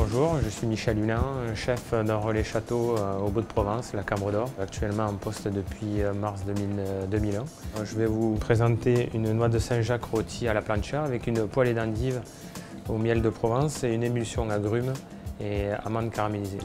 Bonjour, je suis Michel Hulin, chef d'un relais château au Baux-de-Provence, la Cambre d'Or, actuellement en poste depuis mars 2001. Je vais vous présenter une noix de Saint-Jacques rôtie à la plancha avec une poêlée d'endive au miel de Provence et une émulsion agrumes et amandes caramélisées.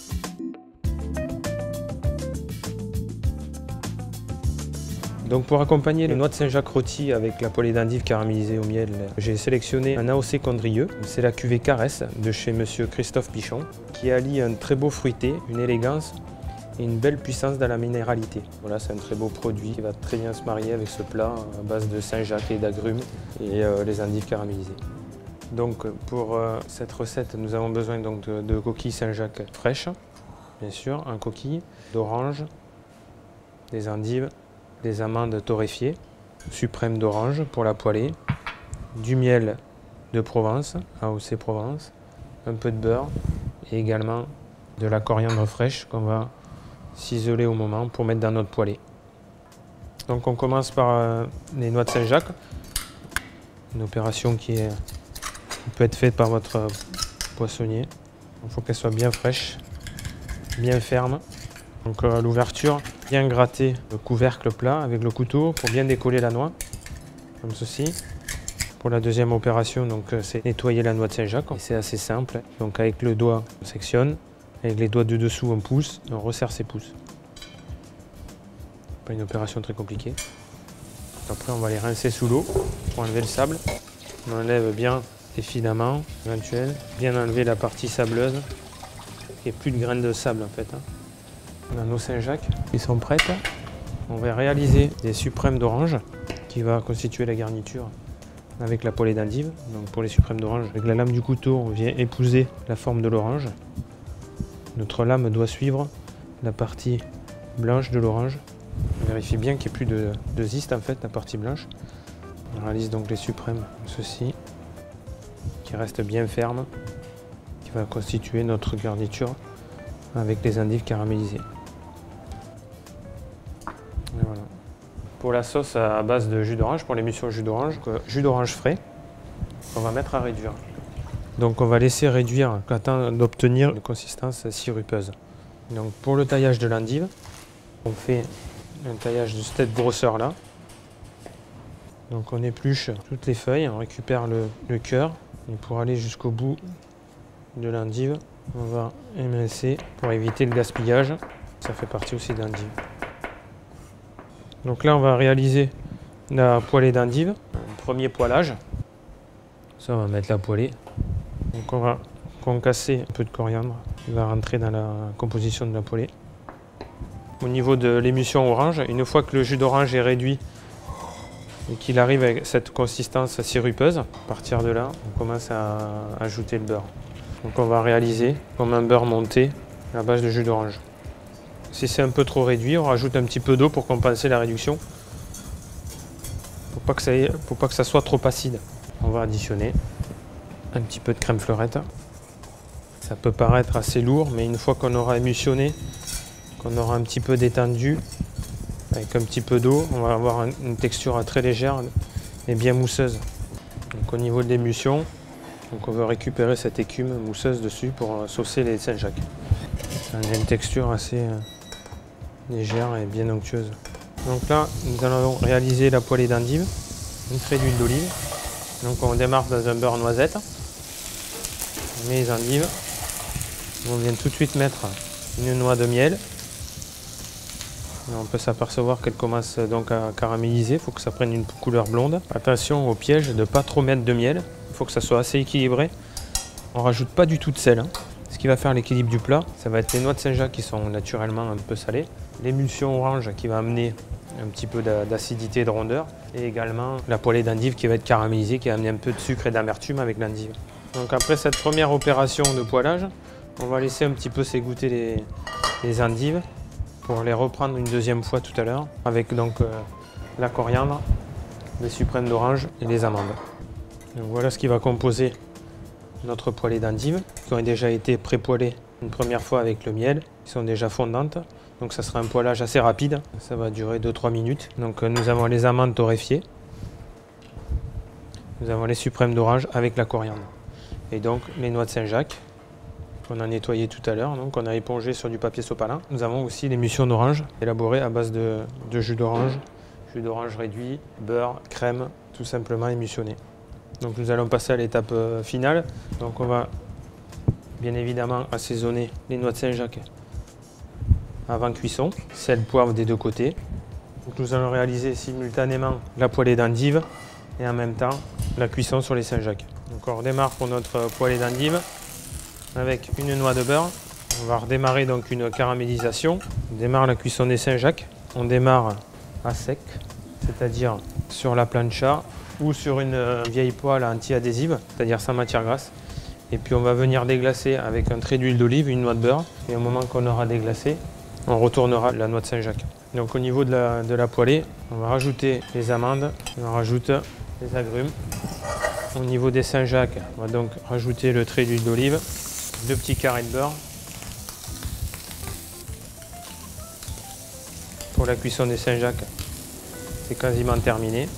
Donc pour accompagner les noix de Saint-Jacques rôties avec la poêlée d'endive caramélisée au miel, j'ai sélectionné un AOC Condrieu. C'est la cuvée Caresse de chez Monsieur Christophe Pichon, qui allie un très beau fruité, une élégance et une belle puissance dans la minéralité. Voilà, c'est un très beau produit qui va très bien se marier avec ce plat à base de Saint-Jacques et d'agrumes et les endives caramélisées. Donc pour cette recette, nous avons besoin donc, de coquilles Saint-Jacques fraîches, bien sûr, en coquille, d'orange, des endives, des amandes torréfiées, suprême d'orange pour la poêlée, du miel de Provence, AOC Provence, un peu de beurre et également de la coriandre fraîche qu'on va ciseler au moment pour mettre dans notre poêlée. Donc on commence par les noix de Saint-Jacques, une opération qui peut être faite par votre poissonnier. Il faut qu'elle soit bien fraîche, bien ferme. Donc à l'ouverture, bien gratter le couvercle plat avec le couteau pour bien décoller la noix, comme ceci. Pour la deuxième opération, c'est nettoyer la noix de Saint-Jacques. C'est assez simple. Donc avec le doigt, on sectionne. Avec les doigts de dessous, on pousse et on resserre ses pouces. Pas une opération très compliquée. Après, on va les rincer sous l'eau pour enlever le sable. On enlève bien les filaments éventuels, bien enlever la partie sableuse. Il n'y a plus de graines de sable en fait. On a nos Saint-Jacques qui sont prêtes. On va réaliser des suprêmes d'orange qui va constituer la garniture avec la poêlée d'endive. Donc pour les suprêmes d'orange, avec la lame du couteau, on vient épouser la forme de l'orange. Notre lame doit suivre la partie blanche de l'orange. On vérifie bien qu'il n'y ait plus de zeste en fait, la partie blanche. On réalise donc les suprêmes, ceci, qui reste bien ferme, qui va constituer notre garniture avec les endives caramélisées. Et voilà. Pour la sauce à base de jus d'orange, pour l'émulsion jus d'orange frais, on va mettre à réduire. Donc on va laisser réduire le temps d'obtenir une consistance sirupeuse. Donc pour le taillage de l'endive, on fait un taillage de cette grosseur là. Donc on épluche toutes les feuilles, on récupère le cœur et pour aller jusqu'au bout de l'endive, on va émincer pour éviter le gaspillage. Ça fait partie aussi d'endive. Donc là, on va réaliser la poêlée d'endive. Premier poêlage. Ça, on va mettre la poêlée. Donc on va concasser un peu de coriandre qui va rentrer dans la composition de la poêlée. Au niveau de l'émulsion orange, une fois que le jus d'orange est réduit et qu'il arrive avec cette consistance sirupeuse, à partir de là, on commence à ajouter le beurre. Donc on va réaliser comme un beurre monté à la base de jus d'orange. Si c'est un peu trop réduit, on rajoute un petit peu d'eau pour compenser la réduction. Faut pas que ça soit trop acide. On va additionner un petit peu de crème fleurette. Ça peut paraître assez lourd, mais une fois qu'on aura émulsionné, qu'on aura un petit peu détendu, avec un petit peu d'eau, on va avoir une texture très légère et bien mousseuse. Donc au niveau de l'émulsion, on va récupérer cette écume mousseuse dessus pour saucer les Saint-Jacques. Ça a une texture assez légère et bien onctueuse. Donc là, nous allons réaliser la poêlée d'endive, une trait d'huile d'olive. Donc on démarre dans un beurre noisette. On met les endives. On vient tout de suite mettre une noix de miel. Et on peut s'apercevoir qu'elle commence donc à caraméliser. Il faut que ça prenne une couleur blonde. Attention au piège de ne pas trop mettre de miel. Il faut que ça soit assez équilibré. On ne rajoute pas du tout de sel. Ce qui va faire l'équilibre du plat, ça va être les noix de Saint-Jacques qui sont naturellement un peu salées, l'émulsion orange qui va amener un petit peu d'acidité et de rondeur, et également la poêlée d'endive qui va être caramélisée, qui va amener un peu de sucre et d'amertume avec l'endive. Donc après cette première opération de poêlage, on va laisser un petit peu s'égoutter les endives pour les reprendre une deuxième fois tout à l'heure avec donc la coriandre, les suprêmes d'orange et les amandes. Donc voilà ce qui va composer notre poêlée d'endives qui ont déjà été pré-poêlées une première fois avec le miel, qui sont déjà fondantes. Donc ça sera un poêlage assez rapide, ça va durer 2-3 minutes. Donc nous avons les amandes torréfiées, nous avons les suprêmes d'orange avec la coriandre et donc les noix de Saint-Jacques qu'on a nettoyé tout à l'heure, donc on a épongé sur du papier sopalin. Nous avons aussi l'émulsion d'orange, élaborée à base de jus d'orange réduit, beurre, crème, tout simplement émulsionné. Donc nous allons passer à l'étape finale. Donc on va bien évidemment assaisonner les noix de Saint-Jacques avant cuisson, sel, poivre des deux côtés. Donc nous allons réaliser simultanément la poêlée d'endive et en même temps la cuisson sur les Saint-Jacques. Donc on redémarre pour notre poêlée d'endive avec une noix de beurre. On va redémarrer donc une caramélisation. On démarre la cuisson des Saint-Jacques. On démarre à sec, c'est-à-dire sur la plancha ou sur une vieille poêle anti-adhésive, c'est-à-dire sans matière grasse. Et puis on va venir déglacer avec un trait d'huile d'olive, une noix de beurre. Et au moment qu'on aura déglacé, on retournera la noix de Saint-Jacques. Donc au niveau de la poêlée, on va rajouter les amandes, on rajoute les agrumes. Au niveau des Saint-Jacques, on va donc rajouter le trait d'huile d'olive, 2 petits carrés de beurre. Pour la cuisson des Saint-Jacques, c'est quasiment terminé.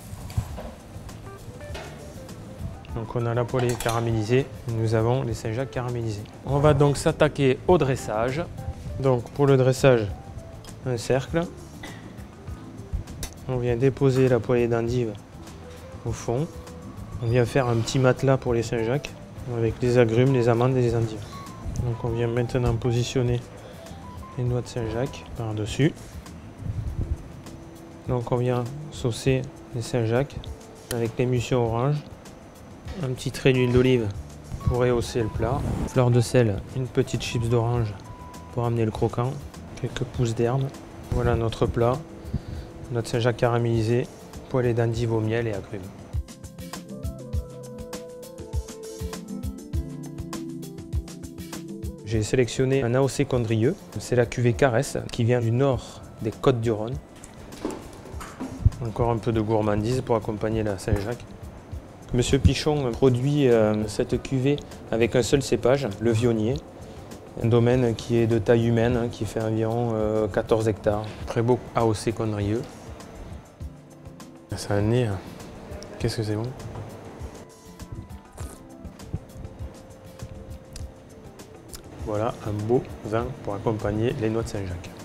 Donc on a la poêlée caramélisée, nous avons les Saint-Jacques caramélisés. On va donc s'attaquer au dressage. Donc pour le dressage, un cercle. On vient déposer la poêlée d'endive au fond. On vient faire un petit matelas pour les Saint-Jacques avec les agrumes, les amandes et les endives. Donc on vient maintenant positionner les noix de Saint-Jacques par-dessus. Donc on vient saucer les Saint-Jacques avec l'émulsion orange. Un petit trait d'huile d'olive pour rehausser le plat. Fleur de sel, une petite chips d'orange pour amener le croquant. Quelques pousses d'herbe. Voilà notre plat. Notre Saint-Jacques caramélisé, poêlée d'endive au miel et agrumes. J'ai sélectionné un AOC Condrieu. C'est la cuvée Caresse qui vient du nord des Côtes-du-Rhône. Encore un peu de gourmandise pour accompagner la Saint-Jacques. Monsieur Pichon produit cette cuvée avec un seul cépage, le Vionnier. Un domaine qui est de taille humaine, qui fait environ 14 hectares. Très beau AOC Condrieu. Ça a un nez, qu'est-ce que c'est bon. Voilà un beau vin pour accompagner les noix de Saint-Jacques.